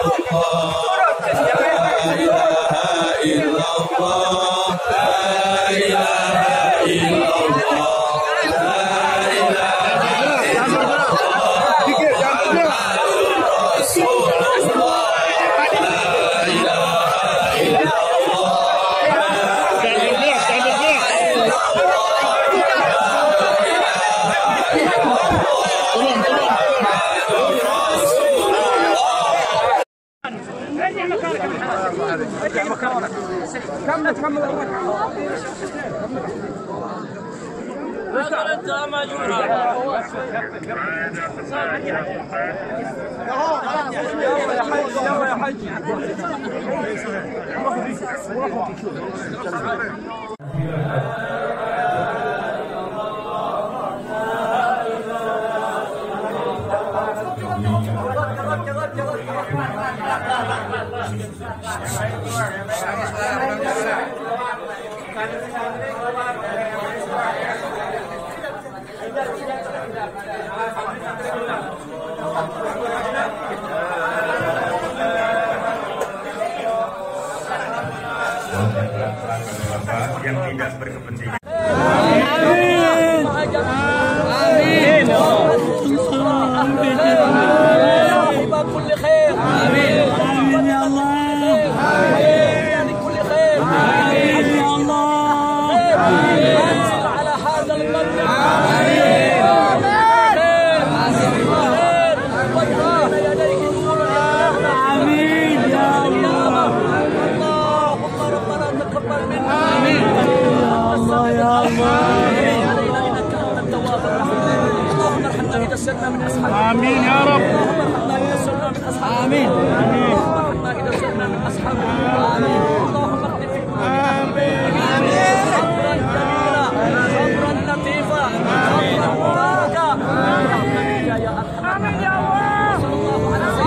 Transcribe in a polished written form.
yang tidak berkepentingan. آمين يا رب. آمين. اللهم اغفر فيهم. آمين. صبرا جميلا، صبرا لطيفا، صبرا مباركا. يا أرحم الراحمين. صلى الله عليه وسلم.